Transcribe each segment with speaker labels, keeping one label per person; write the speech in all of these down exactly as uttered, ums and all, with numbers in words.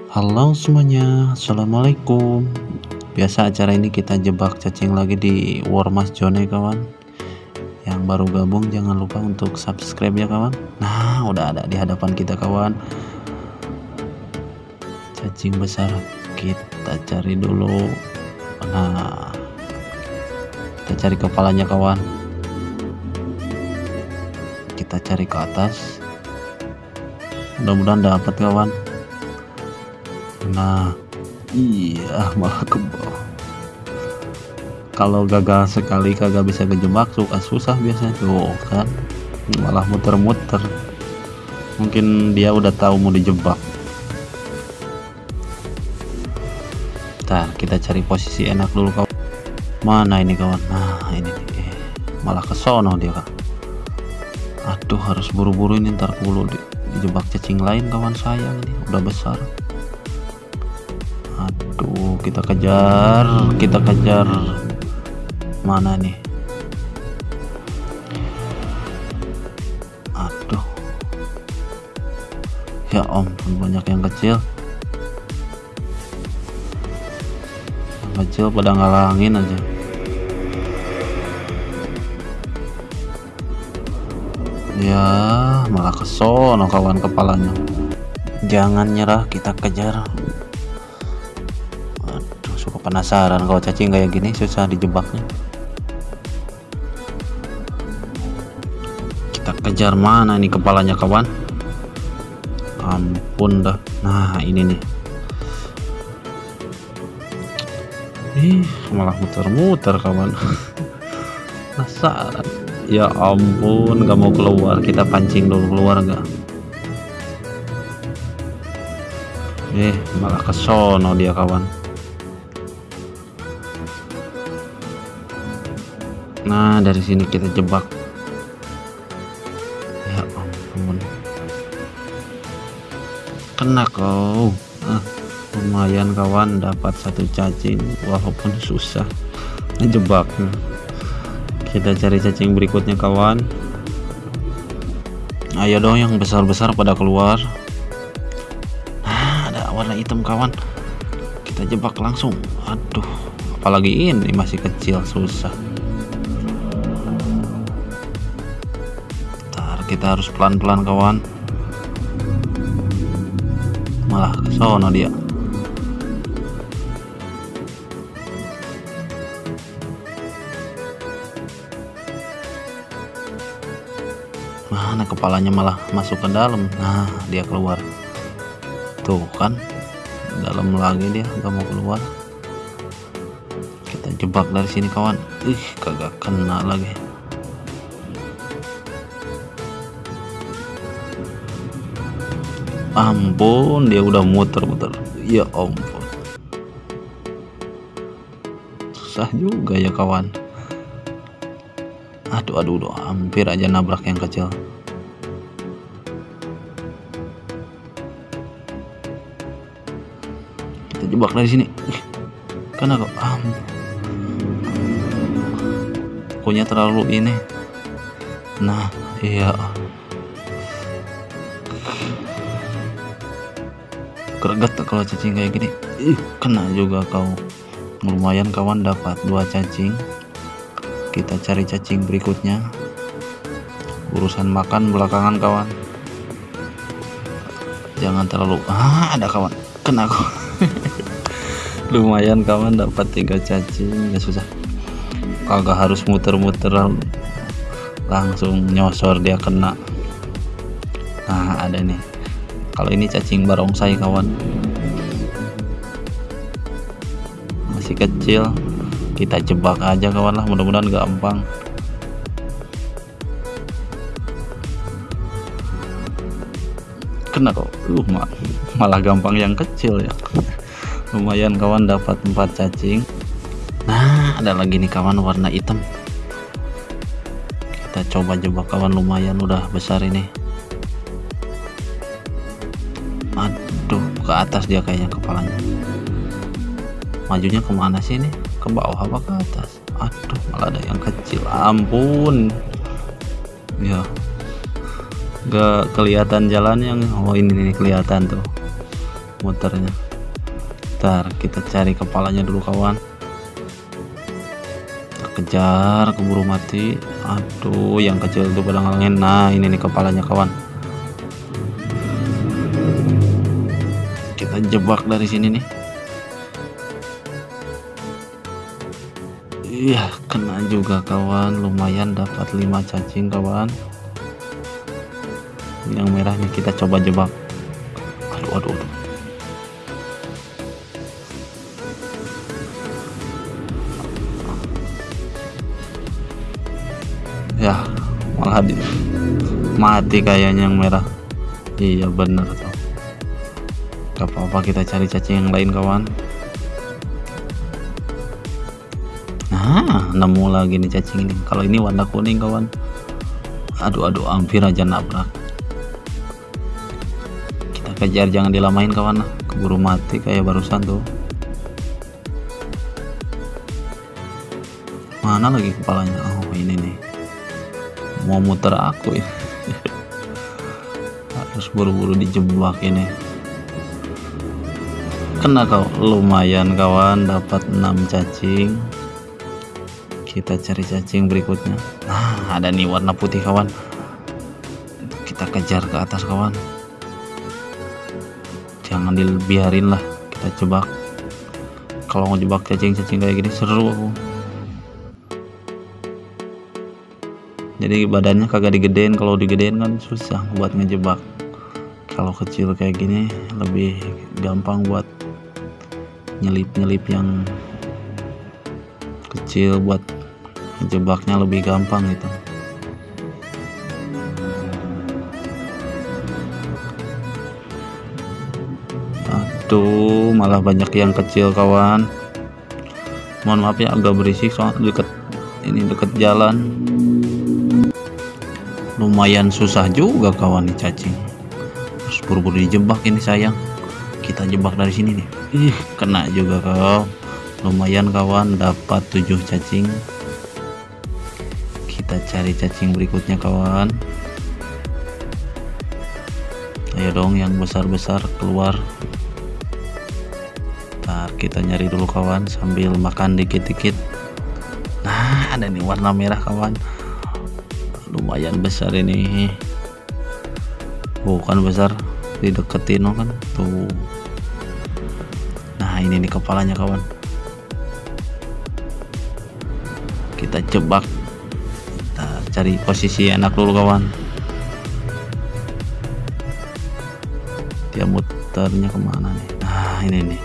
Speaker 1: Halo semuanya, assalamualaikum. Biasa acara ini kita jebak cacing lagi di Warmas Zone kawan. Yang baru gabung jangan lupa untuk subscribe ya kawan. Nah udah ada di hadapan kita kawan, cacing besar. Kita cari dulu. Nah kita cari kepalanya kawan, kita cari ke atas, mudah-mudahan dapat kawan. Nah iya malah ke bawah. Kalau gagal sekali kagak bisa kejebak suka susah biasanya tuh kan, malah muter-muter. Mungkin dia udah tahu mau dijebak. Ntar kita cari posisi enak dulu kawan. Mana ini kawan? Nah ini nih. Eh, malah ke sono dia kak. Aduh harus buru-buru ini, ntar dulu di, dijebak cacing lain kawan, sayang nih udah besar. Aduh kita kejar, kita kejar. Mana nih? Aduh ya ampun, banyak yang kecil. Yang kecil pada ngalangin aja. Ya malah kesono kawan kepalanya. Jangan nyerah, kita kejar. Aduh suka penasaran kalau cacing kayak gini susah dijebaknya. Kita kejar, mana nih kepalanya kawan? Ampun dah. Nah ini nih. Ih malah muter-muter kawan. Penasaran. Ya ampun gak mau keluar, kita pancing dulu keluar gak. Eh malah kesono dia kawan. Nah dari sini kita jebak. Ya ampun, kena kau. Ah, lumayan kawan, dapat satu cacing walaupun susah ngejebaknya. Kita cari cacing berikutnya kawan. Ayo dong yang besar-besar pada keluar. Nah ada warna hitam kawan, kita jebak langsung. Aduh apalagi ini masih kecil, susah. Ntar kita harus pelan-pelan kawan. Malah kesono dia. Mana kepalanya malah masuk ke dalam. Nah dia keluar tuh kan, dalam lagi dia nggak mau keluar. Kita jebak dari sini kawan. Ih kagak kena lagi. Ampun dia udah muter-muter. Ya ampun, susah juga ya kawan. Aduh aduh aduh, hampir aja nabrak yang kecil. Kita jebak dari sini. Karena kok ah, punya terlalu ini. Nah iya, greget kalau cacing kayak gini. Ih kena juga kau. Lumayan kawan, dapat dua cacing. Kita cari cacing berikutnya. Urusan makan belakangan kawan. Jangan terlalu ah ada kawan, kena kok. Lumayan kawan, dapat tiga cacing. Ya susah, kagak harus muter-muter, langsung nyosor dia kena. Nah ada nih, kalau ini cacing barongsai kawan, masih kecil. Kita jebak aja kawan lah, mudah-mudahan gampang. Kena kok. Uh, mal malah gampang yang kecil ya. Lumayan kawan, dapat empat cacing. Nah ada lagi nih kawan warna hitam. Kita coba jebak kawan, lumayan udah besar ini. Aduh ke atas dia kayaknya kepalanya. Majunya kemana sih ini? Ke bawah apa ke atas? Aduh malah ada yang kecil. Ampun ya, gak kelihatan jalannya. Oh ini nih kelihatan tuh, muternya. Ntar kita cari kepalanya dulu kawan, kita kejar, keburu mati. Aduh, yang kecil itu pada ngalangin. Nah ini nih kepalanya kawan, kita jebak dari sini nih. Iya, kena juga kawan, lumayan dapat lima cacing kawan. Yang merahnya kita coba jebak. Aduh aduh, aduh. Ya malah di mati kayaknya yang merah. Iya bener tuh, gak apa-apa, kita cari cacing yang lain kawan. Nah nemu lagi nih cacing ini. Kalau ini warna kuning kawan. Aduh aduh, hampir aja nabrak. Kita kejar, jangan dilamain kawan, keburu mati kayak barusan tuh. Mana lagi kepalanya? Oh ini nih, mau muter aku ya. Harus buru-buru dijebak ini. Kena kau, lumayan kawan, dapat enam cacing. Kita cari cacing berikutnya. Nah ada nih warna putih kawan, kita kejar ke atas kawan, jangan dibiarin lah, kita jebak. Kalau mau jebak cacing-cacing kayak gini seru aku. Jadi badannya kagak digedein, kalau digedein kan susah buat ngejebak. Kalau kecil kayak gini lebih gampang buat nyelip-nyelip yang kecil, buat ngejebaknya lebih gampang gitu. Aduh, malah banyak yang kecil kawan. Mohon maaf ya, agak berisik soalnya deket ini, deket jalan. Lumayan susah juga kawan nih cacing, harus buru-buru dijebak ini sayang. Kita jebak dari sini nih. Ih, kena juga kau. Lumayan kawan, dapat tujuh cacing. Kita cari cacing berikutnya kawan. Ayo dong yang besar-besar keluar. Ntar kita nyari dulu kawan sambil makan dikit-dikit. Nah ada nih warna merah kawan, lumayan besar ini. Bukan besar, dideketin kan tuh. Nah ini nih kepalanya kawan, kita jebak. Kita cari posisi enak dulu kawan. Dia muternya kemana nih? Nah ini nih,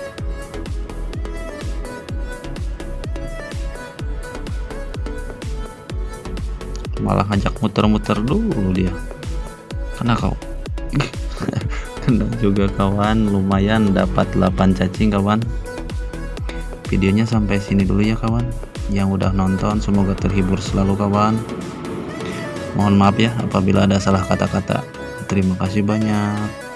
Speaker 1: malah ngajak muter-muter dulu dia. Kena kau. Kena juga kawan, lumayan dapat delapan cacing kawan. Videonya sampai sini dulu ya kawan. Yang udah nonton semoga terhibur selalu kawan. Mohon maaf ya apabila ada salah kata-kata. Terima kasih banyak.